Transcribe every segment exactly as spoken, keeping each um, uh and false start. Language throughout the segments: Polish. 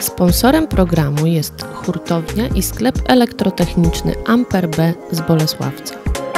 Sponsorem programu jest hurtownia i sklep elektrotechniczny Amper B z Bolesławca.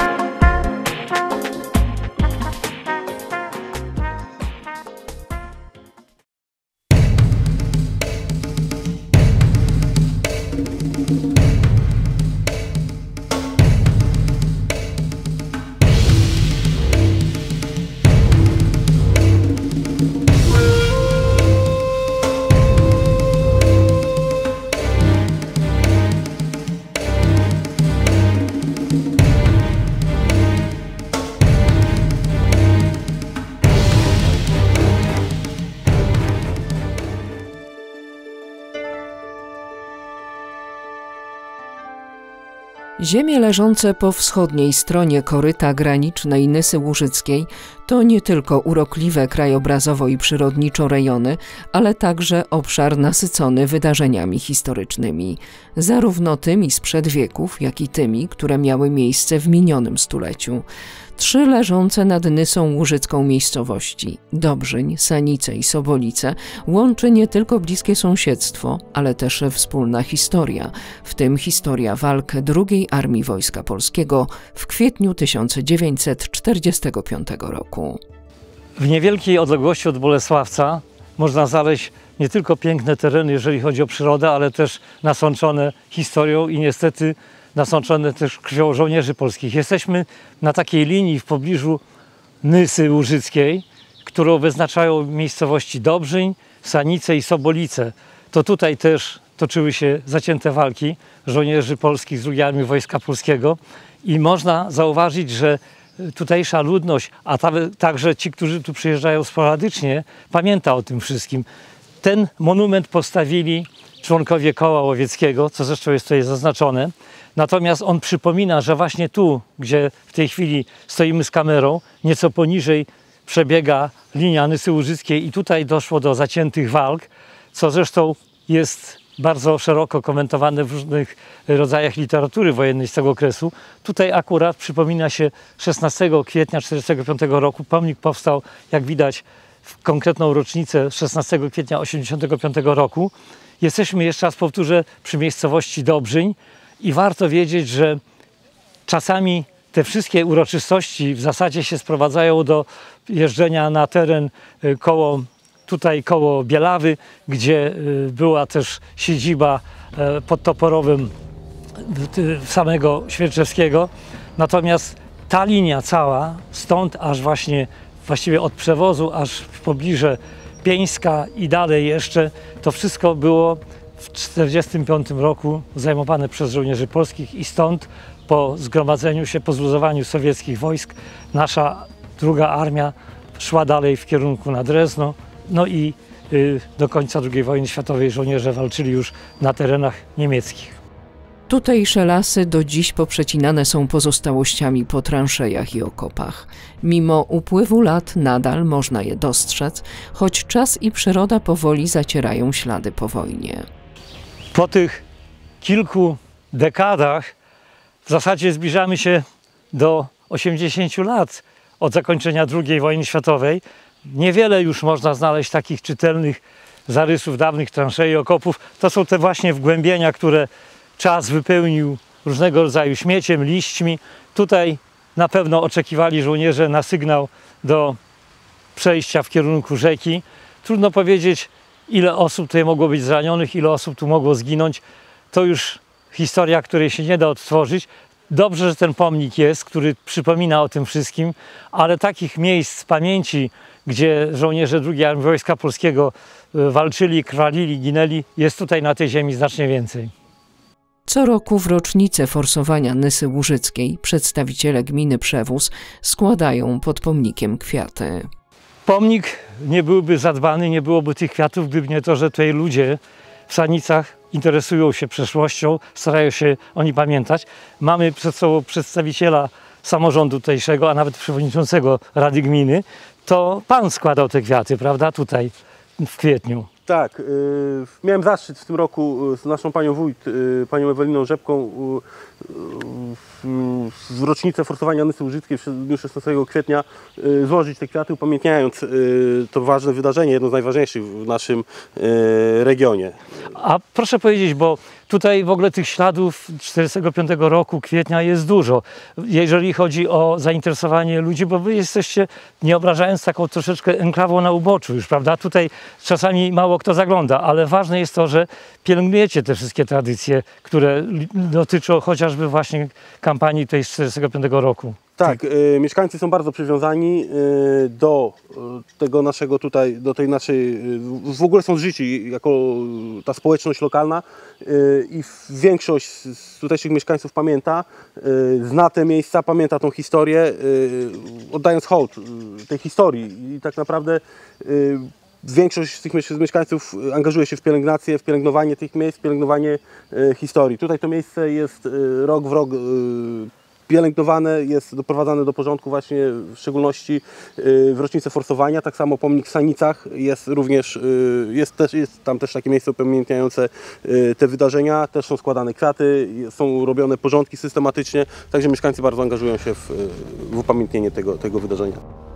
Ziemie leżące po wschodniej stronie koryta granicznej Nysy Łużyckiej to nie tylko urokliwe krajobrazowo i przyrodniczo rejony, ale także obszar nasycony wydarzeniami historycznymi, zarówno tymi sprzed wieków, jak i tymi, które miały miejsce w minionym stuleciu. Trzy leżące nad Nysą Łużycką miejscowości – Dobrzyń, Sanice i Sobolice – łączy nie tylko bliskie sąsiedztwo, ale też wspólna historia, w tym historia walk drugiej Armii Wojska Polskiego w kwietniu tysiąc dziewięćset czterdziestego piątego roku. W niewielkiej odległości od Bolesławca można znaleźć nie tylko piękne tereny, jeżeli chodzi o przyrodę, ale też nasączone historią i niestety nasączone też krwią żołnierzy polskich. Jesteśmy na takiej linii w pobliżu Nysy Łużyckiej, którą wyznaczają miejscowości Dobrzyń, Sanice i Sobolice. To tutaj też toczyły się zacięte walki żołnierzy polskich z drugiej Armii Wojska Polskiego i można zauważyć, że tutejsza ludność, a także ci, którzy tu przyjeżdżają sporadycznie, pamięta o tym wszystkim. Ten monument postawili członkowie Koła Łowieckiego, co zresztą jest tutaj zaznaczone. Natomiast on przypomina, że właśnie tu, gdzie w tej chwili stoimy z kamerą, nieco poniżej przebiega linia Nysy Łużyckiej i tutaj doszło do zaciętych walk, co zresztą jest bardzo szeroko komentowane w różnych rodzajach literatury wojennej z tego okresu. Tutaj akurat przypomina się szesnastego kwietnia tysiąc dziewięćset czterdziestego piątego roku. Pomnik powstał, jak widać, w konkretną rocznicę szesnastego kwietnia tysiąc dziewięćset osiemdziesiątego piątego roku. Jesteśmy, jeszcze raz powtórzę, przy miejscowości Dobrzyń i warto wiedzieć, że czasami te wszystkie uroczystości w zasadzie się sprowadzają do jeżdżenia na teren koło, tutaj koło Bielawy, gdzie była też siedziba pod Toporowym samego Świerczewskiego. Natomiast ta linia cała, stąd aż właśnie, właściwie od Przewozu aż w pobliże Pieńska i dalej jeszcze, to wszystko było w tysiąc dziewięćset czterdziestym piątym roku zajmowane przez żołnierzy polskich i stąd po zgromadzeniu się, po zluzowaniu sowieckich wojsk nasza druga armia szła dalej w kierunku na Drezno. No i y, do końca drugiej wojny światowej żołnierze walczyli już na terenach niemieckich. Tutejsze lasy do dziś poprzecinane są pozostałościami po transzejach i okopach. Mimo upływu lat nadal można je dostrzec, choć czas i przyroda powoli zacierają ślady po wojnie. Po tych kilku dekadach w zasadzie zbliżamy się do osiemdziesięciu lat od zakończenia drugiej wojny światowej. Niewiele już można znaleźć takich czytelnych zarysów dawnych transzei i okopów. To są te właśnie wgłębienia, które czas wypełnił różnego rodzaju śmieciem, liśćmi. Tutaj na pewno oczekiwali żołnierze na sygnał do przejścia w kierunku rzeki. Trudno powiedzieć, ile osób tutaj mogło być zranionych, ile osób tu mogło zginąć. To już historia, której się nie da odtworzyć. Dobrze, że ten pomnik jest, który przypomina o tym wszystkim, ale takich miejsc z pamięci, gdzie żołnierze drugiej Armii Wojska Polskiego walczyli, krwawili, ginęli, jest tutaj na tej ziemi znacznie więcej. Co roku w rocznicę forsowania Nysy Łużyckiej przedstawiciele gminy Przewóz składają pod pomnikiem kwiaty. Pomnik nie byłby zadbany, nie byłoby tych kwiatów, gdyby nie to, że tutaj ludzie w Sanicach interesują się przeszłością, starają się o niej pamiętać. Mamy przed sobą przedstawiciela samorządu tutejszego, a nawet przewodniczącego Rady Gminy. To pan składał te kwiaty, prawda, tutaj. w kwietniu. Tak, y, miałem zaszczyt w tym roku z naszą panią wójt, y, panią Eweliną Rzepką, y, y, w rocznicę forsowania Nysy Łużyckiej w dniu szesnastego kwietnia y, złożyć te kwiaty, upamiętniając y, to ważne wydarzenie, jedno z najważniejszych w naszym y, regionie. A proszę powiedzieć, bo tutaj w ogóle tych śladów czterdziestego piątego roku, kwietnia jest dużo, jeżeli chodzi o zainteresowanie ludzi, bo wy jesteście, nie obrażając, taką troszeczkę enklawą na uboczu już, prawda? Tutaj czasami mało kto zagląda, ale ważne jest to, że pielęgnujecie te wszystkie tradycje, które dotyczą chociażby właśnie kampanii tej z czterdziestego piątego roku. Tak, y, mieszkańcy są bardzo przywiązani y, do y, tego naszego tutaj, do tej naszej, y, w ogóle są życi jako ta społeczność lokalna y, i większość z tutejszych mieszkańców pamięta, y, zna te miejsca, pamięta tą historię, y, oddając hołd y, tej historii i tak naprawdę y, większość z tych mieszkańców angażuje się w pielęgnację, w pielęgnowanie tych miejsc, pielęgnowanie y, historii. Tutaj to miejsce jest y, rok w rok y, pielęgnowane, jest doprowadzane do porządku właśnie w szczególności w rocznicę forsowania. Tak samo pomnik w Sanicach jest również, jest, też, jest tam też takie miejsce upamiętniające te wydarzenia. Też są składane kwiaty, są robione porządki systematycznie, także mieszkańcy bardzo angażują się w, w upamiętnienie tego, tego wydarzenia.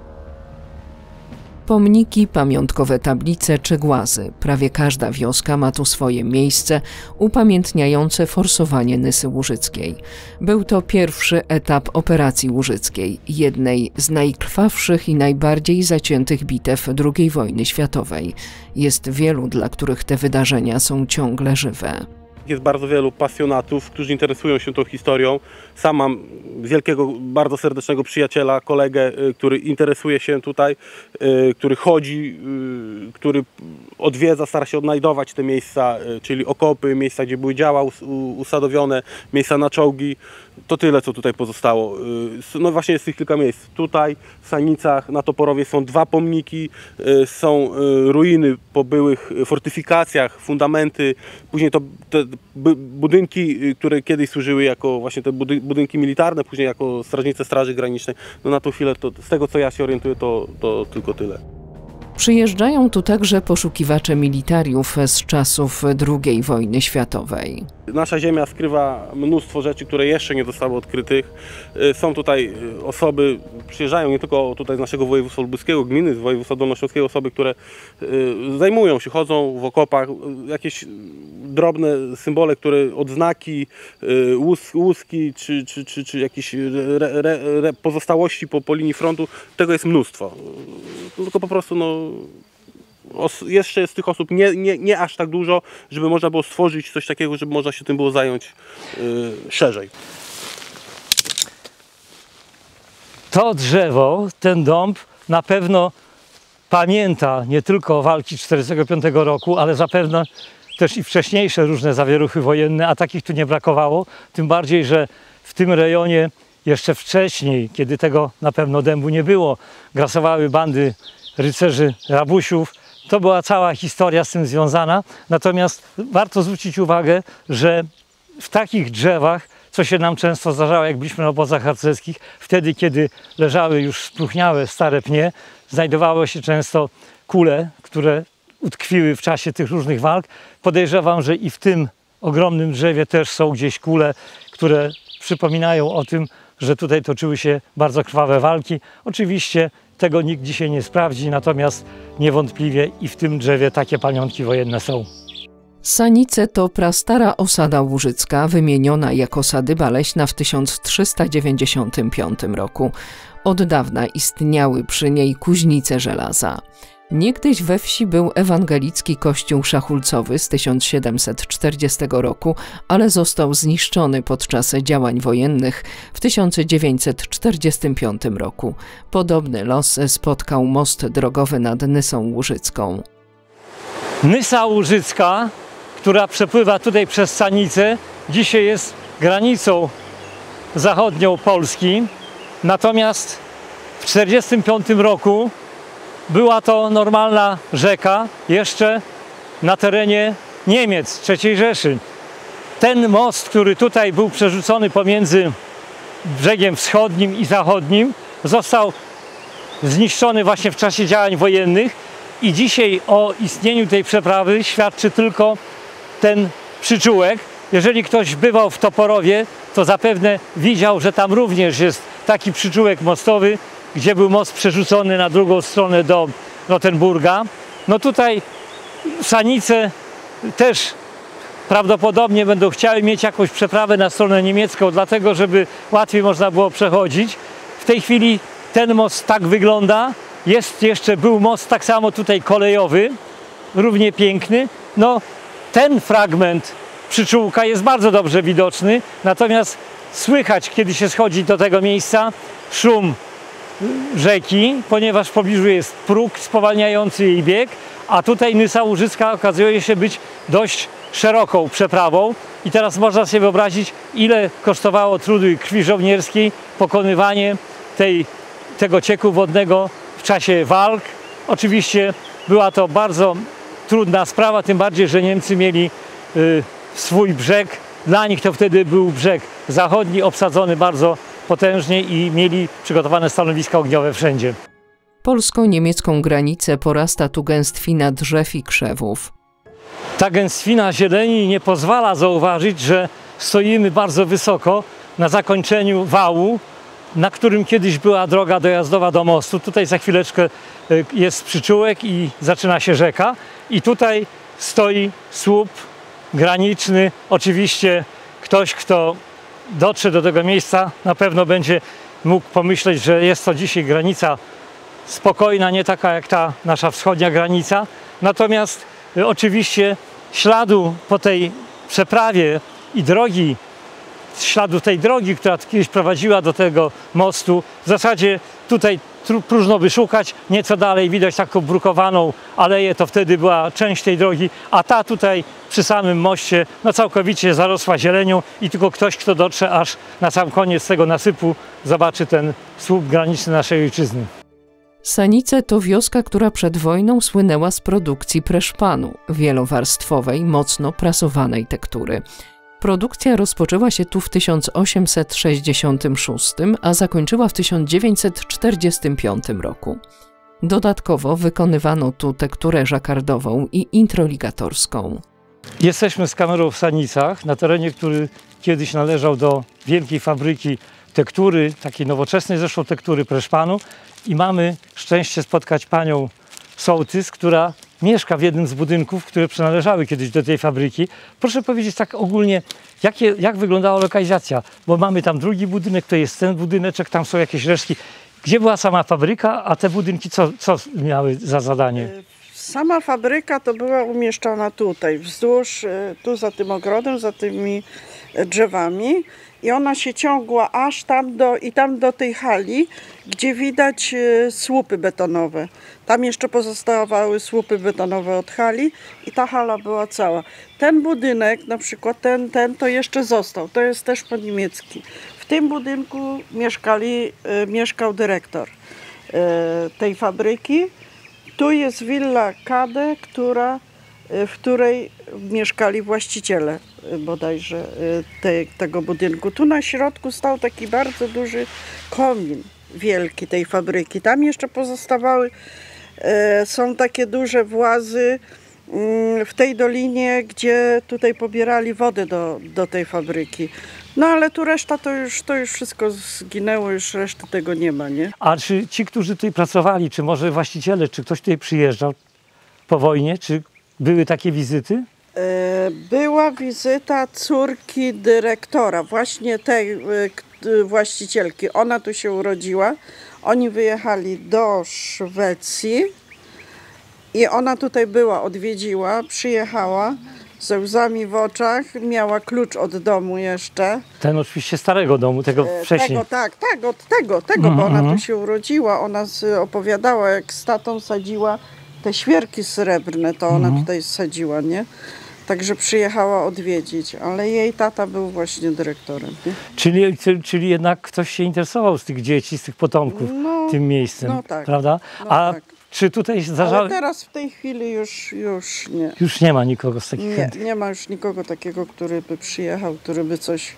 Pomniki, pamiątkowe tablice czy głazy. Prawie każda wioska ma tu swoje miejsce upamiętniające forsowanie Nysy Łużyckiej. Był to pierwszy etap operacji łużyckiej, jednej z najkrwawszych i najbardziej zaciętych bitew drugiej wojny światowej. Jest wielu, dla których te wydarzenia są ciągle żywe. Jest bardzo wielu pasjonatów, którzy interesują się tą historią. Sam mam wielkiego, bardzo serdecznego przyjaciela, kolegę, który interesuje się tutaj, który chodzi, który odwiedza, stara się odnajdować te miejsca, czyli okopy, miejsca, gdzie były działa usadowione, miejsca na czołgi. To tyle, co tutaj pozostało. No właśnie jest tych kilka miejsc. Tutaj w Sanicach, na Toporowie są dwa pomniki, są ruiny po byłych fortyfikacjach, fundamenty, później to te budynki, które kiedyś służyły jako właśnie te budynki militarne, później jako strażnice Straży Granicznej. No na tą chwilę, to, z tego co ja się orientuję, to, to tylko tyle. Przyjeżdżają tu także poszukiwacze militariów z czasów drugiej wojny światowej. Nasza ziemia skrywa mnóstwo rzeczy, które jeszcze nie zostały odkrytych. Są tutaj osoby, przyjeżdżają nie tylko tutaj z naszego województwa lubuskiego, gminy, z województwa dolnośląskiego, osoby, które zajmują się, chodzą w okopach, jakieś drobne symbole, które odznaki, łus, łuski czy, czy, czy, czy jakieś re, re, re, pozostałości po, po linii frontu. Tego jest mnóstwo. Tylko po prostu no, jeszcze jest tych osób nie, nie, nie aż tak dużo, żeby można było stworzyć coś takiego, żeby można się tym było zająć yy, szerzej. To drzewo, ten dąb na pewno pamięta nie tylko walki czterdziestego piątego roku, ale zapewne też i wcześniejsze różne zawieruchy wojenne, a takich tu nie brakowało. Tym bardziej, że w tym rejonie jeszcze wcześniej, kiedy tego na pewno dębu nie było, grasowały bandy rycerzy rabusiów. To była cała historia z tym związana. Natomiast warto zwrócić uwagę, że w takich drzewach, co się nam często zdarzało, jak byliśmy na obozach harcerskich, wtedy, kiedy leżały już spróchniałe, stare pnie, znajdowały się często kule, które utkwiły w czasie tych różnych walk. Podejrzewam, że i w tym ogromnym drzewie też są gdzieś kule, które przypominają o tym, że tutaj toczyły się bardzo krwawe walki. Oczywiście tego nikt dzisiaj nie sprawdzi, natomiast niewątpliwie i w tym drzewie takie pamiątki wojenne są. Sanice to prastara osada łużycka, wymieniona jako sadyba leśna w tysiąc trzysta dziewięćdziesiątym piątym roku. Od dawna istniały przy niej kuźnice żelaza. Niegdyś we wsi był ewangelicki kościół szachulcowy z tysiąc siedemset czterdziestego roku, ale został zniszczony podczas działań wojennych w tysiąc dziewięćset czterdziestym piątym roku. Podobny los spotkał most drogowy nad Nysą Łużycką. Nysa Łużycka, która przepływa tutaj przez Sanice, dzisiaj jest granicą zachodnią Polski. Natomiast w tysiąc dziewięćset czterdziestym piątym roku była to normalna rzeka jeszcze na terenie Niemiec, trzeciej Rzeszy. Ten most, który tutaj był przerzucony pomiędzy brzegiem wschodnim i zachodnim, został zniszczony właśnie w czasie działań wojennych I dzisiaj o istnieniu tej przeprawy świadczy tylko ten przyczółek. Jeżeli ktoś bywał w Toporowie, to zapewne widział, że tam również jest taki przyczółek mostowy, gdzie był most przerzucony na drugą stronę do Rottenburga. No tutaj Sanice też prawdopodobnie będą chciały mieć jakąś przeprawę na stronę niemiecką, dlatego żeby łatwiej można było przechodzić. W tej chwili ten most tak wygląda. Jest jeszcze, był most tak samo tutaj kolejowy, równie piękny. No ten fragment przyczółka jest bardzo dobrze widoczny, natomiast słychać, kiedy się schodzi do tego miejsca, szum rzeki, ponieważ w pobliżu jest próg spowalniający jej bieg, a tutaj Nysa Łużycka okazuje się być dość szeroką przeprawą. I teraz można sobie wyobrazić, ile kosztowało trudu i krwi żołnierskiej pokonywanie tej, tego cieku wodnego w czasie walk. Oczywiście była to bardzo trudna sprawa, tym bardziej, że Niemcy mieli y, swój brzeg. Dla nich to wtedy był brzeg zachodni, obsadzony bardzo potężnie i mieli przygotowane stanowiska ogniowe wszędzie. Polsko-niemiecką granicę porasta tu gęstwina drzew i krzewów. Ta gęstwina zieleni nie pozwala zauważyć, że stoimy bardzo wysoko na zakończeniu wału, na którym kiedyś była droga dojazdowa do mostu. Tutaj za chwileczkę jest przyczółek i zaczyna się rzeka. I tutaj stoi słup graniczny. Oczywiście ktoś, kto dotrze do tego miejsca, na pewno będzie mógł pomyśleć, że jest to dzisiaj granica spokojna, nie taka jak ta nasza wschodnia granica. Natomiast y, oczywiście śladu po tej przeprawie i drogi, śladu tej drogi, która kiedyś prowadziła do tego mostu, w zasadzie tutaj próżno by szukać. Nieco dalej widać taką brukowaną aleję, to wtedy była część tej drogi, a ta tutaj przy samym moście no całkowicie zarosła zielenią i tylko ktoś, kto dotrze aż na sam koniec tego nasypu, zobaczy ten słup graniczny naszej ojczyzny. Sanice to wioska, która przed wojną słynęła z produkcji preszpanu, wielowarstwowej, mocno prasowanej tektury. Produkcja rozpoczęła się tu w tysiąc osiemset sześćdziesiątym szóstym, a zakończyła w tysiąc dziewięćset czterdziestym piątym roku. Dodatkowo wykonywano tu tekturę żakardową i introligatorską. Jesteśmy z kamerą w Sanicach, na terenie, który kiedyś należał do wielkiej fabryki tektury, takiej nowoczesnej zresztą tektury preszpanu, i mamy szczęście spotkać panią sołtys, która mieszka w jednym z budynków, które przynależały kiedyś do tej fabryki. Proszę powiedzieć tak ogólnie, jakie, jak wyglądała lokalizacja, bo mamy tam drugi budynek, to jest ten budyneczek, tam są jakieś resztki. Gdzie była sama fabryka, a te budynki co, co miały za zadanie? Sama fabryka to była umieszczona tutaj, wzdłuż, tu za tym ogrodem, za tymi drzewami. I ona się ciągła aż tam do, i tam do tej hali, gdzie widać słupy betonowe. Tam jeszcze pozostawały słupy betonowe od hali i ta hala była cała. Ten budynek, na przykład ten, ten to jeszcze został, to jest też po niemiecki. W tym budynku mieszkali, mieszkał dyrektor tej fabryki. Tu jest willa Kade, która, w której mieszkali właściciele bodajże te, tego budynku. Tu na środku stał taki bardzo duży komin wielki tej fabryki. Tam jeszcze pozostawały, e, są takie duże włazy mm, w tej dolinie, gdzie tutaj pobierali wodę do, do tej fabryki. No ale tu reszta to już, to już wszystko zginęło, już reszty tego nie ma, nie? A czy ci, którzy tutaj pracowali, czy może właściciele, czy ktoś tutaj przyjeżdżał po wojnie, czy były takie wizyty? Była wizyta córki dyrektora, właśnie tej właścicielki. Ona tu się urodziła. Oni wyjechali do Szwecji i ona tutaj była, odwiedziła, przyjechała ze łzami w oczach, miała klucz od domu jeszcze. Ten oczywiście starego domu, tego wcześniej. Tego, tak, tak, od tego, tego, mm-hmm. bo ona tu się urodziła. Ona opowiadała, jak z tatą sadziła te świerki srebrne, to ona mm-hmm. tutaj sadziła, nie? Także przyjechała odwiedzić, ale jej tata był właśnie dyrektorem. Nie? Czyli, czyli jednak ktoś się interesował z tych dzieci, z tych potomków no, tym miejscem, no tak, prawda? No A tak. czy tutaj zdarzało... Ale teraz w tej chwili już, już nie. Już nie ma nikogo z takich nie, chętnych. nie ma już nikogo takiego, który by przyjechał, który by coś,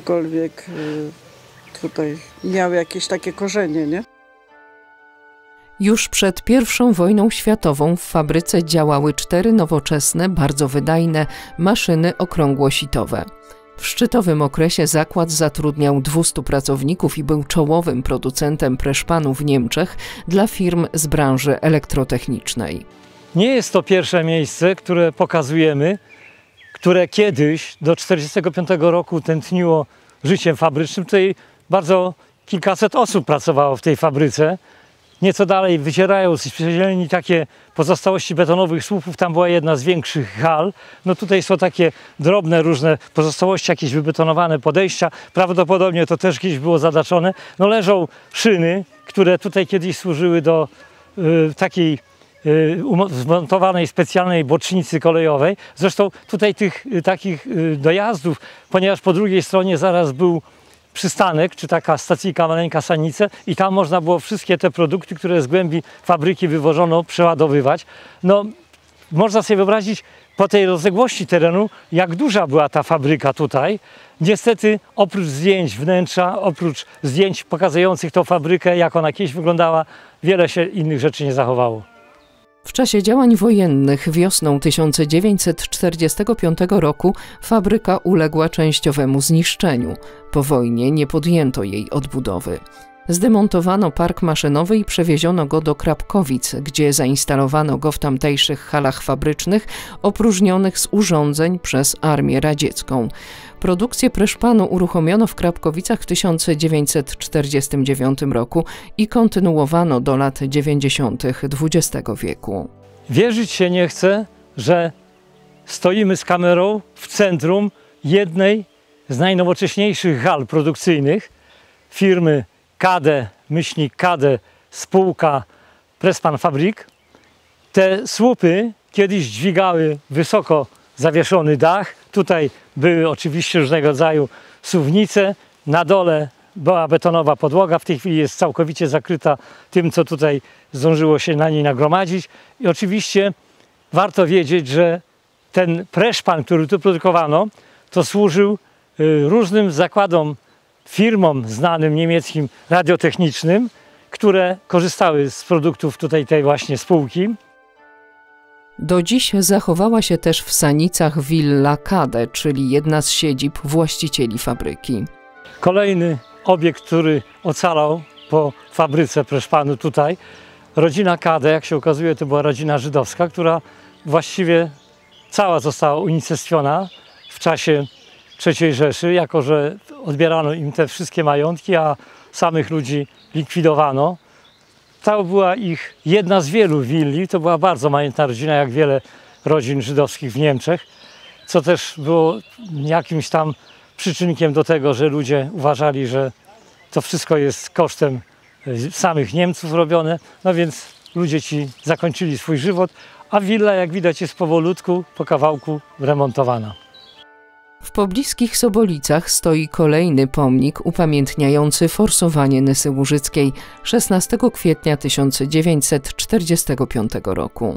cokolwiek tutaj miał jakieś takie korzenie, nie? Już przed pierwszą wojną światową w fabryce działały cztery nowoczesne, bardzo wydajne maszyny okrągłositowe. W szczytowym okresie zakład zatrudniał dwustu pracowników i był czołowym producentem preszpanu w Niemczech dla firm z branży elektrotechnicznej. Nie jest to pierwsze miejsce, które pokazujemy, które kiedyś do tysiąc dziewięćset czterdziestego piątego roku tętniło życiem fabrycznym. Tutaj bardzo kilkaset osób pracowało w tej fabryce. Nieco dalej wycierają z zieleni takie pozostałości betonowych słupów. Tam była jedna z większych hal. No tutaj są takie drobne różne pozostałości, jakieś wybetonowane podejścia. Prawdopodobnie to też kiedyś było zadaczone. No leżą szyny, które tutaj kiedyś służyły do y, takiej y, zmontowanej specjalnej bocznicy kolejowej. Zresztą tutaj tych y, takich y, dojazdów, ponieważ po drugiej stronie zaraz był przystanek, czy taka stacyjka, maleńka Sanice i tam można było wszystkie te produkty, które z głębi fabryki wywożono, przeładowywać. No, można sobie wyobrazić po tej rozległości terenu, jak duża była ta fabryka tutaj. Niestety oprócz zdjęć wnętrza, oprócz zdjęć pokazujących tą fabrykę, jak ona kiedyś wyglądała, wiele się innych rzeczy nie zachowało. W czasie działań wojennych wiosną tysiąc dziewięćset czterdziestego piątego roku fabryka uległa częściowemu zniszczeniu. Po wojnie nie podjęto jej odbudowy. Zdemontowano park maszynowy i przewieziono go do Krapkowic, gdzie zainstalowano go w tamtejszych halach fabrycznych opróżnionych z urządzeń przez Armię Radziecką. Produkcję preszpanu uruchomiono w Krapkowicach w tysiąc dziewięćset czterdziestym dziewiątym roku i kontynuowano do lat dziewięćdziesiątych dwudziestego wieku. Wierzyć się nie chce, że stoimy z kamerą w centrum jednej z najnowocześniejszych hal produkcyjnych firmy K D, myślnik K D, spółka Presspan Fabrik. Te słupy kiedyś dźwigały wysoko zawieszony dach. Tutaj były oczywiście różnego rodzaju suwnice. Na dole była betonowa podłoga. W tej chwili jest całkowicie zakryta tym, co tutaj zdążyło się na niej nagromadzić. I oczywiście warto wiedzieć, że ten preszpan, który tu produkowano, to służył różnym zakładom, firmom znanym niemieckim radiotechnicznym, które korzystały z produktów tutaj tej właśnie spółki. Do dziś zachowała się też w Sanicach willa K D, czyli jedna z siedzib właścicieli fabryki. Kolejny obiekt, który ocalał po fabryce preszpanu tutaj, rodzina K D, jak się okazuje, to była rodzina żydowska, która właściwie cała została unicestwiona w czasie trzeciej Rzeszy, jako że odbierano im te wszystkie majątki, a samych ludzi likwidowano. To była ich jedna z wielu willi, to była bardzo majętna rodzina, jak wiele rodzin żydowskich w Niemczech, co też było jakimś tam przyczynkiem do tego, że ludzie uważali, że to wszystko jest kosztem samych Niemców robione, no więc ludzie ci zakończyli swój żywot, a willa, jak widać, jest powolutku, po kawałku remontowana. W pobliskich Sobolicach stoi kolejny pomnik upamiętniający forsowanie Nysy Łużyckiej szesnastego kwietnia tysiąc dziewięćset czterdziestego piątego roku.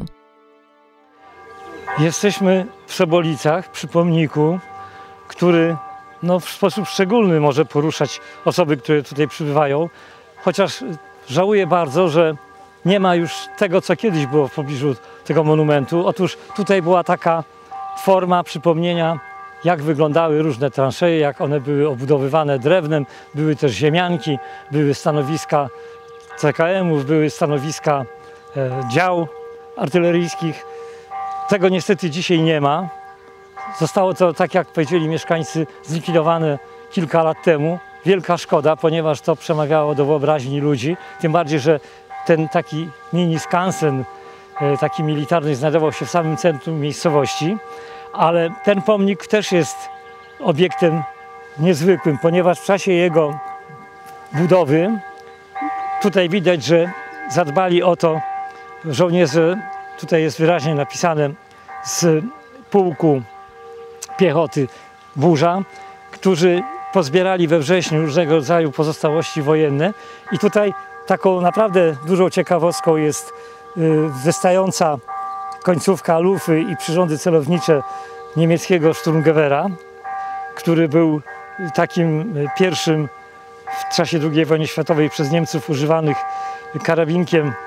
Jesteśmy w Sobolicach przy pomniku, który no, w sposób szczególny może poruszać osoby, które tutaj przybywają, chociaż żałuję bardzo, że nie ma już tego, co kiedyś było w pobliżu tego monumentu. Otóż tutaj była taka forma przypomnienia, jak wyglądały różne transzeje, jak one były obudowywane drewnem, były też ziemianki, były stanowiska C K M-ów, były stanowiska e, dział artyleryjskich. Tego niestety dzisiaj nie ma. Zostało to, tak jak powiedzieli mieszkańcy, zlikwidowane kilka lat temu. Wielka szkoda, ponieważ to przemawiało do wyobraźni ludzi, tym bardziej, że ten taki mini skansen, e, taki militarny, znajdował się w samym centrum miejscowości. Ale ten pomnik też jest obiektem niezwykłym, ponieważ w czasie jego budowy tutaj widać, że zadbali o to żołnierze, tutaj jest wyraźnie napisane, z pułku piechoty Burza, którzy pozbierali we wrześniu różnego rodzaju pozostałości wojenne. I tutaj taką naprawdę dużą ciekawostką jest wystająca końcówka lufy i przyrządy celownicze niemieckiego Sturmgewehra, który był takim pierwszym w czasie drugiej wojny światowej przez Niemców używanych karabinkiem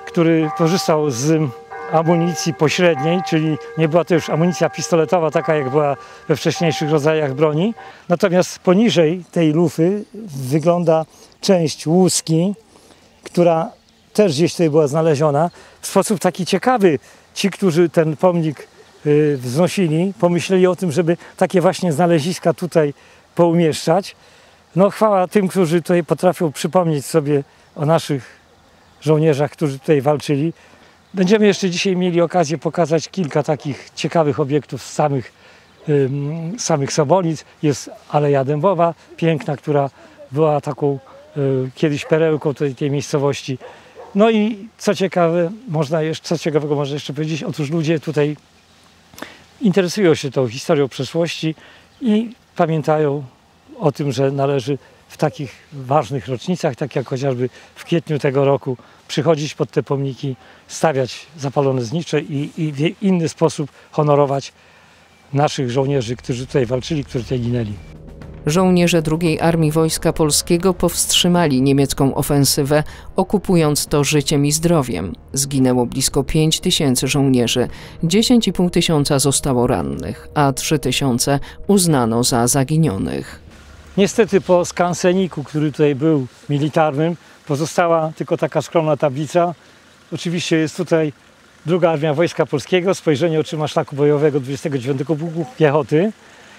który korzystał z amunicji pośredniej, czyli nie była to już amunicja pistoletowa, taka jak była we wcześniejszych rodzajach broni. Natomiast poniżej tej lufy wygląda część łuski, która też gdzieś tutaj była znaleziona. W sposób taki ciekawy ci, którzy ten pomnik y, wznosili, pomyśleli o tym, żeby takie właśnie znaleziska tutaj poumieszczać. No chwała tym, którzy tutaj potrafią przypomnieć sobie o naszych żołnierzach, którzy tutaj walczyli. Będziemy jeszcze dzisiaj mieli okazję pokazać kilka takich ciekawych obiektów z samych, y, samych Sobolic. Jest Aleja Dębowa, piękna, która była taką y, kiedyś perełką tej, tej miejscowości. No i co ciekawe, można jeszcze, co ciekawego można jeszcze powiedzieć, otóż ludzie tutaj interesują się tą historią przeszłości i pamiętają o tym, że należy w takich ważnych rocznicach, tak jak chociażby w kwietniu tego roku, przychodzić pod te pomniki, stawiać zapalone znicze i, i w inny sposób honorować naszych żołnierzy, którzy tutaj walczyli, którzy tutaj ginęli. Żołnierze drugiej Armii Wojska Polskiego powstrzymali niemiecką ofensywę, okupując to życiem i zdrowiem. Zginęło blisko pięć tysięcy żołnierzy, dziesięć i pół tysiąca zostało rannych, a trzy tysiące uznano za zaginionych. Niestety po skanseniku, który tutaj był militarnym, pozostała tylko taka skromna tablica. Oczywiście jest tutaj druga Armia Wojska Polskiego, spojrzenie oczyma szlaku bojowego dwudziestego dziewiątego Pułku Piechoty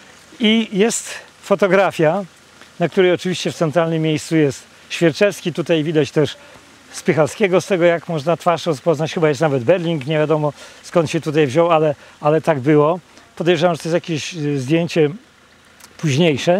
i jest fotografia, na której oczywiście w centralnym miejscu jest Świerczewski. Tutaj widać też Spychalskiego, z tego jak można twarz rozpoznać. Chyba jest nawet Berling, nie wiadomo skąd się tutaj wziął, ale, ale tak było. Podejrzewam, że to jest jakieś zdjęcie późniejsze.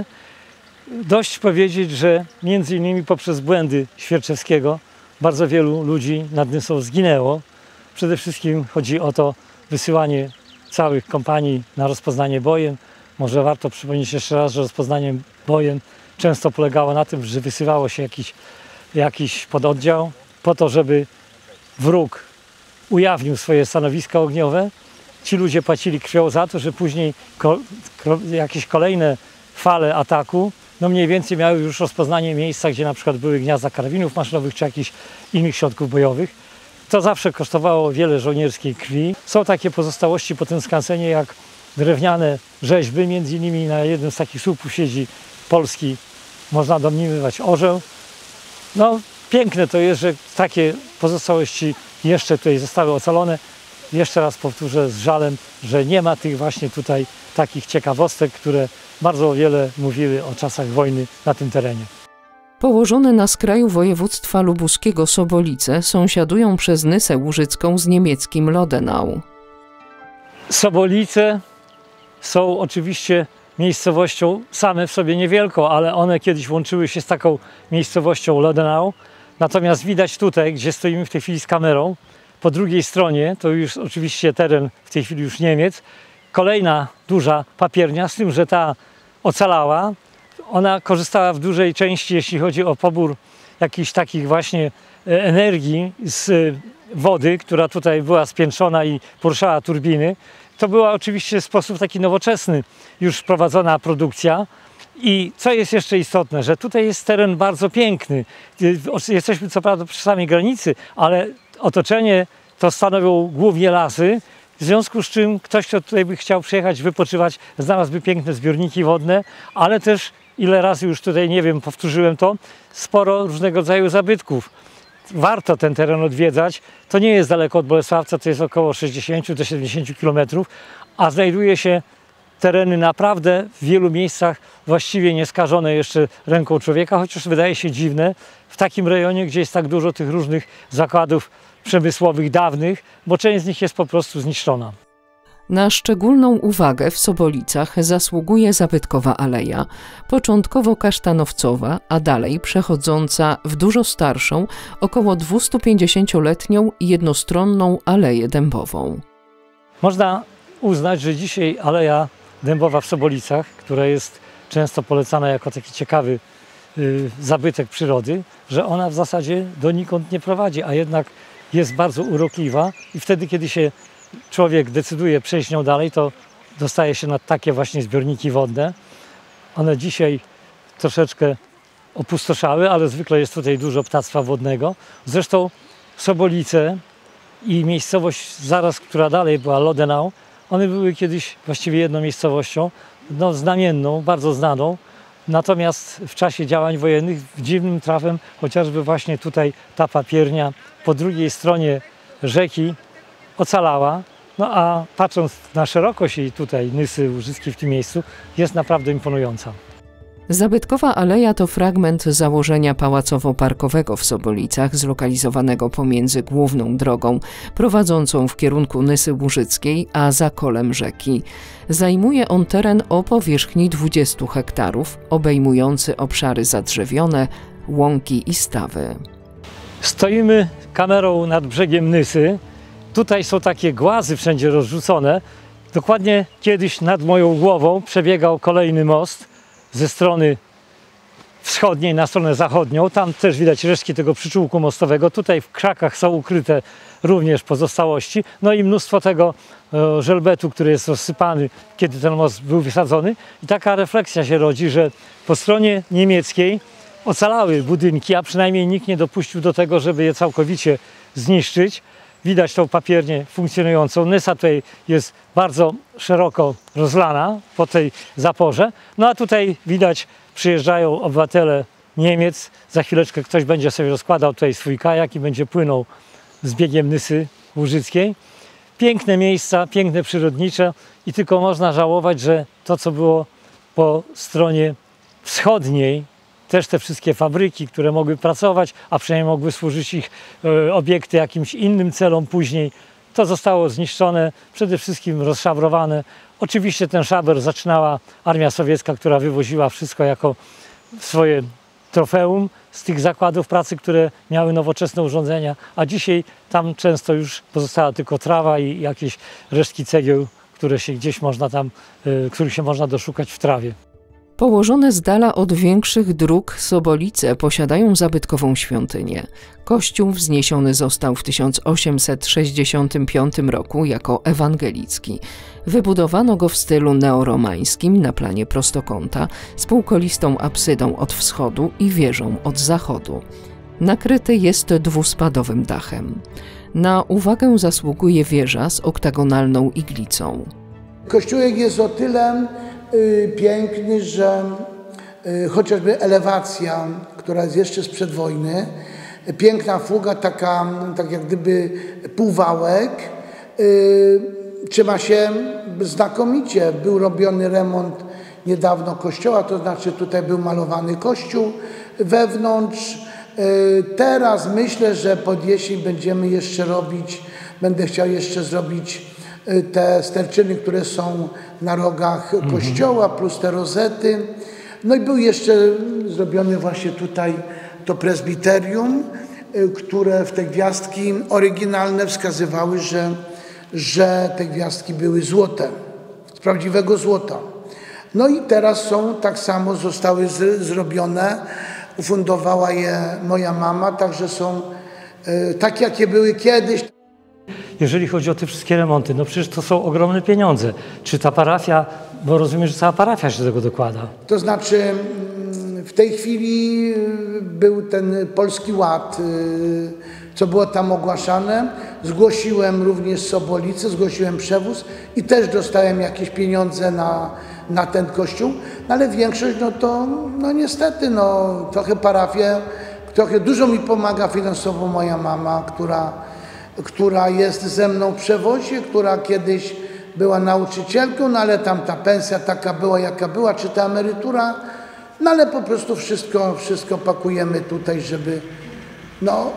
Dość powiedzieć, że między innymi poprzez błędy Świerczewskiego bardzo wielu ludzi nad Nysą zginęło. Przede wszystkim chodzi o to wysyłanie całych kompanii na rozpoznanie bojem. Może warto przypomnieć jeszcze raz, że rozpoznanie bojem często polegało na tym, że wysyłało się jakiś, jakiś pododdział po to, żeby wróg ujawnił swoje stanowiska ogniowe. Ci ludzie płacili krwią za to, że później ko, ko, jakieś kolejne fale ataku no mniej więcej miały już rozpoznanie miejsca, gdzie na przykład były gniazda karabinów maszynowych czy jakichś innych środków bojowych. To zawsze kosztowało wiele żołnierskiej krwi. Są takie pozostałości po tym skansenie jak drewniane rzeźby, między innymi na jednym z takich słupów siedzi polski, można domniemywać, orzeł. No piękne to jest, że takie pozostałości jeszcze tutaj zostały ocalone. Jeszcze raz powtórzę z żalem, że nie ma tych właśnie tutaj takich ciekawostek, które bardzo wiele mówiły o czasach wojny na tym terenie. Położone na skraju województwa lubuskiego Sobolice sąsiadują przez Nysę Łużycką z niemieckim Lodenau. Sobolice są oczywiście miejscowością same w sobie niewielką, ale one kiedyś łączyły się z taką miejscowością Lodenau. Natomiast widać tutaj, gdzie stoimy w tej chwili z kamerą, po drugiej stronie, to już oczywiście teren w tej chwili już Niemiec, kolejna duża papiernia, z tym, że ta ocalała. Ona korzystała w dużej części, jeśli chodzi o pobór jakichś takich właśnie energii z wody, która tutaj była spiętrzona i poruszała turbiny. To była oczywiście w sposób taki nowoczesny już prowadzona produkcja. I co jest jeszcze istotne, że tutaj jest teren bardzo piękny. Jesteśmy co prawda przy samej granicy, ale otoczenie to stanowią głównie lasy, w związku z czym ktoś, kto tutaj by chciał przyjechać, wypoczywać, znalazłby piękne zbiorniki wodne, ale też, ile razy już tutaj, nie wiem, powtórzyłem to, sporo różnego rodzaju zabytków. Warto ten teren odwiedzać. To nie jest daleko od Bolesławca, to jest około sześćdziesiąt do siedemdziesięciu kilometrów, a znajduje się tereny naprawdę w wielu miejscach właściwie nieskażone jeszcze ręką człowieka, chociaż wydaje się dziwne w takim rejonie, gdzie jest tak dużo tych różnych zakładów przemysłowych dawnych, bo część z nich jest po prostu zniszczona. Na szczególną uwagę w Sobolicach zasługuje zabytkowa aleja, początkowo kasztanowcowa, a dalej przechodząca w dużo starszą, około dwustupięćdziesięcioletnią jednostronną aleję dębową. Można uznać, że dzisiaj Aleja Dębowa w Sobolicach, która jest często polecana jako taki ciekawy y, zabytek przyrody, że ona w zasadzie donikąd nie prowadzi, a jednak jest bardzo urokliwa i wtedy, kiedy się człowiek decyduje przejść nią dalej, to dostaje się na takie właśnie zbiorniki wodne. One dzisiaj troszeczkę opustoszały, ale zwykle jest tutaj dużo ptactwa wodnego. Zresztą Sobolice i miejscowość zaraz, która dalej była Lodenau, one były kiedyś właściwie jedną miejscowością, no, znamienną, bardzo znaną. Natomiast w czasie działań wojennych dziwnym trafem chociażby właśnie tutaj ta papiernia po drugiej stronie rzeki ocalała. No a patrząc na szerokość jej tutaj Nysy Łużyckiej w tym miejscu, jest naprawdę imponująca. Zabytkowa aleja to fragment założenia pałacowo-parkowego w Sobolicach, zlokalizowanego pomiędzy główną drogą prowadzącą w kierunku Nysy Łużyckiej, a zakolem rzeki. Zajmuje on teren o powierzchni dwudziestu hektarów, obejmujący obszary zadrzewione, łąki i stawy. Stoimy kamerą nad brzegiem Nysy. Tutaj są takie głazy wszędzie rozrzucone. Dokładnie kiedyś nad moją głową przebiegał kolejny most ze strony wschodniej na stronę zachodnią. Tam też widać resztki tego przyczółku mostowego. Tutaj w krzakach są ukryte również pozostałości. No i mnóstwo tego e, żelbetu, który jest rozsypany, kiedy ten most był wysadzony. I taka refleksja się rodzi, że po stronie niemieckiej ocalały budynki, a przynajmniej nikt nie dopuścił do tego, żeby je całkowicie zniszczyć. Widać tą papiernię funkcjonującą. Nysa tutaj jest bardzo szeroko rozlana po tej zaporze. No a tutaj widać, przyjeżdżają obywatele Niemiec. Za chwileczkę ktoś będzie sobie rozkładał tutaj swój kajak i będzie płynął z biegiem Nysy Łużyckiej. Piękne miejsca, piękne przyrodnicze i tylko można żałować, że to, co było po stronie wschodniej, też te wszystkie fabryki, które mogły pracować, a przynajmniej mogły służyć ich e, obiekty jakimś innym celom później, to zostało zniszczone, przede wszystkim rozszabrowane. Oczywiście ten szaber zaczynała armia sowiecka, która wywoziła wszystko jako swoje trofeum z tych zakładów pracy, które miały nowoczesne urządzenia, a dzisiaj tam często już pozostała tylko trawa i jakieś resztki cegieł, które się gdzieś można tam, e, których się można doszukać w trawie. Położone z dala od większych dróg Sobolice posiadają zabytkową świątynię. Kościół wzniesiony został w tysiąc osiemset sześćdziesiątym piątym roku jako ewangelicki. Wybudowano go w stylu neoromańskim na planie prostokąta z półkolistą absydą od wschodu i wieżą od zachodu. Nakryty jest dwuspadowym dachem. Na uwagę zasługuje wieża z oktagonalną iglicą. Kościółek jest o tyle y, piękny, że y, chociażby elewacja, która jest jeszcze sprzed wojny, piękna fuga, taka tak jak gdyby półwałek, y, trzyma się znakomicie. Był robiony remont niedawno kościoła, to znaczy tutaj był malowany kościół wewnątrz. Y, teraz myślę, że pod jesień będziemy jeszcze robić, będę chciał jeszcze zrobić te sterczyny, które są na rogach kościoła, plus te rozety. No i był jeszcze zrobiony właśnie tutaj to prezbiterium, które w te gwiazdki oryginalne wskazywały, że, że te gwiazdki były złote, z prawdziwego złota. No i teraz są, tak samo zostały z, zrobione, ufundowała je moja mama, także są e, tak, jakie były kiedyś. Jeżeli chodzi o te wszystkie remonty, no przecież to są ogromne pieniądze. Czy ta parafia, bo rozumiem, że cała parafia się do tego dokłada. To znaczy w tej chwili był ten Polski Ład, co było tam ogłaszane. Zgłosiłem również Sobolice, zgłosiłem przewóz i też dostałem jakieś pieniądze na, na ten kościół. No ale większość, no to no niestety, no trochę parafię, trochę dużo mi pomaga finansowo moja mama, która która jest ze mną w przewozie, która kiedyś była nauczycielką, no ale tam ta pensja taka była, jaka była, czy ta emerytura, no ale po prostu wszystko, wszystko pakujemy tutaj, żeby, no,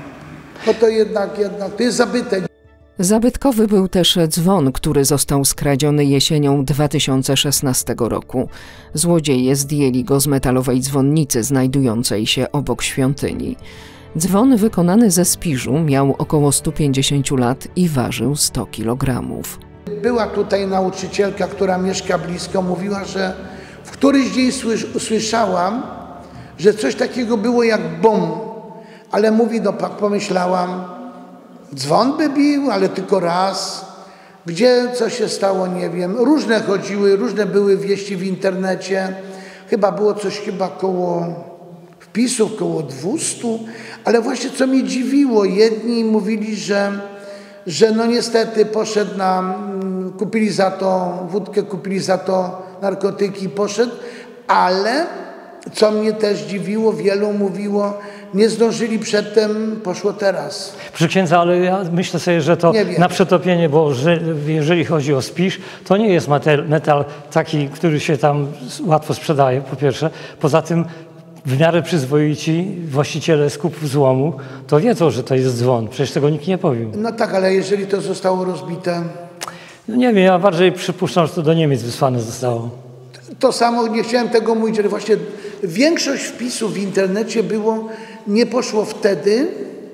bo to jednak, jednak, to jest zabytek. Zabytkowy był też dzwon, który został skradziony jesienią dwa tysiące szesnastego roku. Złodzieje zdjęli go z metalowej dzwonnicy znajdującej się obok świątyni. Dzwon wykonany ze spiżu miał około sto pięćdziesiąt lat i ważył sto kilogramów. Była tutaj nauczycielka, która mieszka blisko, mówiła, że w któryś dzień usłyszałam, że coś takiego było jak bum, ale mówi, no pomyślałam, dzwon by bił, ale tylko raz. Gdzie co się stało, nie wiem. Różne chodziły, różne były wieści w internecie. Chyba było coś chyba koło wpisów, koło dwustu, Ale właśnie co mnie dziwiło, jedni mówili, że, że no niestety poszedł na, kupili za to wódkę, kupili za to narkotyki, poszedł, ale co mnie też dziwiło, wielu mówiło, nie zdążyli przedtem, poszło teraz. Proszę księdza, ale ja myślę sobie, że to na przetopienie, bo że, jeżeli chodzi o spisz, to nie jest metal, metal taki, który się tam łatwo sprzedaje, po pierwsze. Poza tym w miarę przyzwoici właściciele skupów złomu to wiedzą, że to jest dzwon. Przecież tego nikt nie powie. No tak, ale jeżeli to zostało rozbite... No nie wiem, ja bardziej przypuszczam, że to do Niemiec wysłane zostało. To samo, nie chciałem tego mówić, ale właśnie większość wpisów w internecie było, nie poszło wtedy,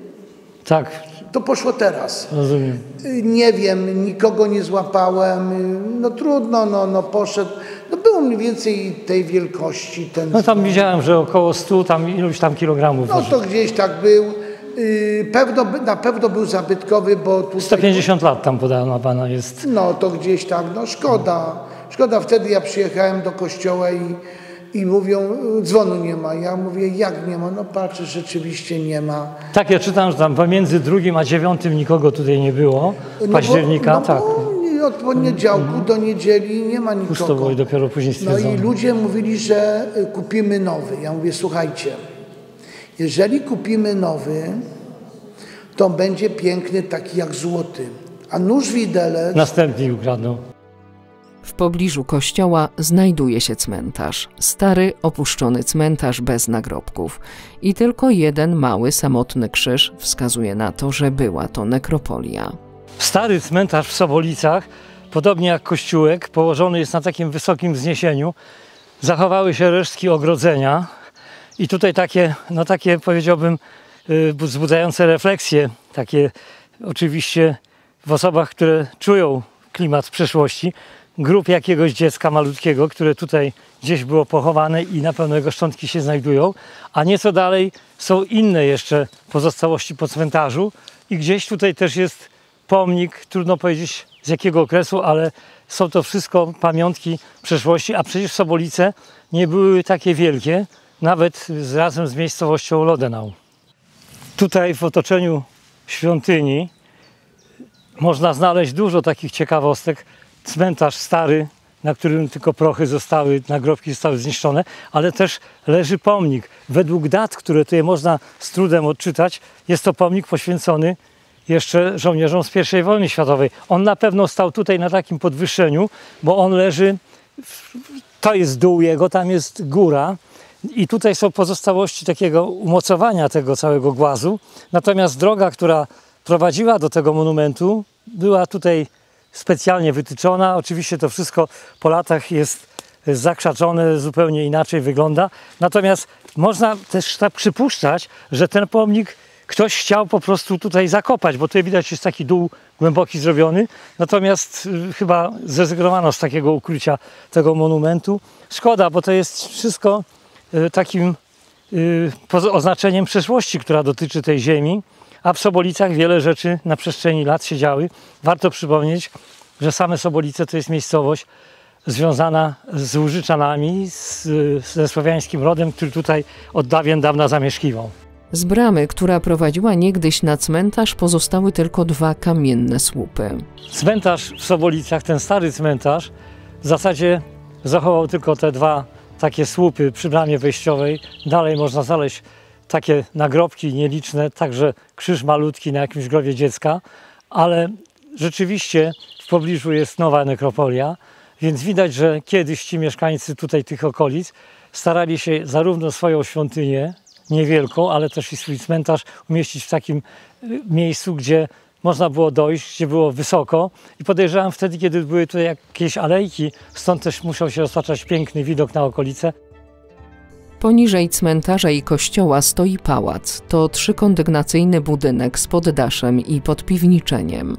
tak, to poszło teraz. Rozumiem. Nie wiem, nikogo nie złapałem, no trudno, no, no poszedł. No było mniej więcej tej wielkości. Ten no tam dzwon. Widziałem, że około stu tam iluś tam kilogramów. No to gdzieś tak był. Pewno, na pewno był zabytkowy, bo tutaj... sto pięćdziesiąt lat tam podano pana jest. No to gdzieś tak, no szkoda. Szkoda, wtedy ja przyjechałem do kościoła i, i mówią, dzwonu nie ma. Ja mówię, jak nie ma? No patrzę, rzeczywiście nie ma. Tak, ja czytam, że tam pomiędzy drugim a dziewiątym nikogo tutaj nie było, października, no bo, no tak. Bo od poniedziałku mm. do niedzieli nie ma nikogo. Pusto było i dopiero później stwierdzono. No i ludzie mówili, że kupimy nowy. Ja mówię, słuchajcie, jeżeli kupimy nowy, to będzie piękny, taki jak złoty. A nóż widelec... Następni ukradną. W pobliżu kościoła znajduje się cmentarz. Stary, opuszczony cmentarz bez nagrobków. I tylko jeden mały, samotny krzyż wskazuje na to, że była to nekropolia. Stary cmentarz w Sobolicach, podobnie jak kościółek, położony jest na takim wysokim wzniesieniu. Zachowały się resztki ogrodzenia. I tutaj takie, no takie powiedziałbym, wzbudzające refleksje, takie oczywiście w osobach, które czują klimat przeszłości, grób jakiegoś dziecka malutkiego, które tutaj gdzieś było pochowane i na pewno jego szczątki się znajdują, a nieco dalej są inne jeszcze pozostałości po cmentarzu i gdzieś tutaj też jest pomnik, trudno powiedzieć z jakiego okresu, ale są to wszystko pamiątki przeszłości, a przecież Sobolice nie były takie wielkie, nawet z, razem z miejscowością Lodenau. Tutaj w otoczeniu świątyni można znaleźć dużo takich ciekawostek. Cmentarz stary, na którym tylko prochy zostały, nagrobki zostały zniszczone, ale też leży pomnik. Według dat, które tutaj można z trudem odczytać, jest to pomnik poświęcony jeszcze żołnierzom z pierwszej wojny światowej. On na pewno stał tutaj na takim podwyższeniu, bo on leży, to jest dół jego, tam jest góra i tutaj są pozostałości takiego umocowania tego całego głazu. Natomiast droga, która prowadziła do tego monumentu, była tutaj specjalnie wytyczona. Oczywiście to wszystko po latach jest zakrzaczone, zupełnie inaczej wygląda. Natomiast można też tak przypuszczać, że ten pomnik ktoś chciał po prostu tutaj zakopać, bo tutaj widać jest taki dół głęboki zrobiony. Natomiast y, chyba zrezygnowano z takiego ukrycia tego monumentu. Szkoda, bo to jest wszystko y, takim y, oznaczeniem przeszłości, która dotyczy tej ziemi. A w Sobolicach wiele rzeczy na przestrzeni lat się działy. Warto przypomnieć, że same Sobolice to jest miejscowość związana z Łużyczanami, z, ze słowiańskim rodem, który tutaj od dawien dawna zamieszkiwał. Z bramy, która prowadziła niegdyś na cmentarz, pozostały tylko dwa kamienne słupy. Cmentarz w Sobolicach, ten stary cmentarz, w zasadzie zachował tylko te dwa takie słupy przy bramie wejściowej. Dalej można znaleźć takie nagrobki nieliczne, także krzyż malutki na jakimś grobie dziecka, ale rzeczywiście w pobliżu jest nowa nekropolia, więc widać, że kiedyś ci mieszkańcy tutaj tych okolic starali się zarówno swoją świątynię, niewielką, ale też i swój cmentarz umieścić w takim miejscu, gdzie można było dojść, gdzie było wysoko i podejrzewam wtedy, kiedy były tutaj jakieś alejki, stąd też musiał się roztaczać piękny widok na okolice. Poniżej cmentarza i kościoła stoi pałac. To trzykondygnacyjny budynek z poddaszem i podpiwniczeniem.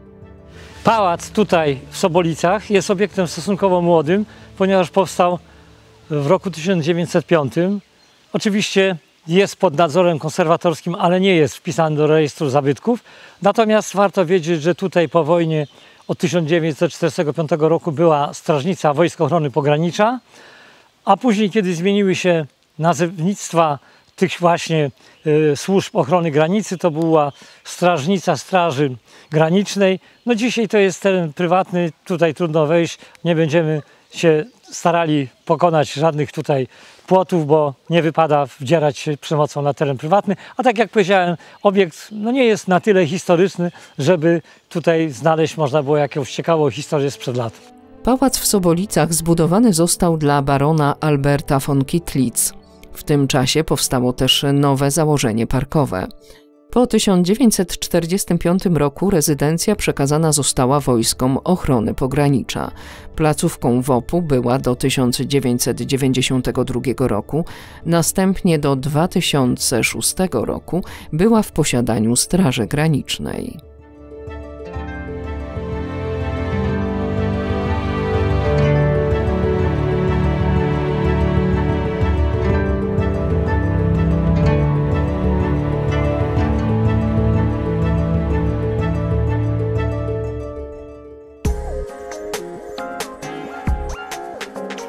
Pałac tutaj w Sobolicach jest obiektem stosunkowo młodym, ponieważ powstał w roku tysiąc dziewięćset piątym. Oczywiście jest pod nadzorem konserwatorskim, ale nie jest wpisany do rejestru zabytków. Natomiast warto wiedzieć, że tutaj po wojnie od tysiąc dziewięćset czterdziestego piątego roku była strażnica Wojsk Ochrony Pogranicza, a później, kiedy zmieniły się nazewnictwa tych właśnie y, służb ochrony granicy. To była strażnica Straży Granicznej. No dzisiaj to jest teren prywatny, tutaj trudno wejść, nie będziemy się starali pokonać żadnych tutaj płotów, bo nie wypada wdzierać się przemocą na teren prywatny. A tak jak powiedziałem, obiekt no nie jest na tyle historyczny, żeby tutaj znaleźć można było jakąś ciekawą historię sprzed lat. Pałac w Sobolicach zbudowany został dla barona Alberta von Kittlitz. W tym czasie powstało też nowe założenie parkowe. Po tysiąc dziewięćset czterdziestym piątym roku rezydencja przekazana została wojskom ochrony pogranicza. Placówką W O P-u była do tysiąc dziewięćset dziewięćdziesiątego drugiego roku, następnie do dwa tysiące szóstego roku była w posiadaniu Straży Granicznej.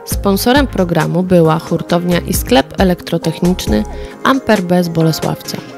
Sponsorem programu była hurtownia i sklep elektrotechniczny Amper B z Bolesławca.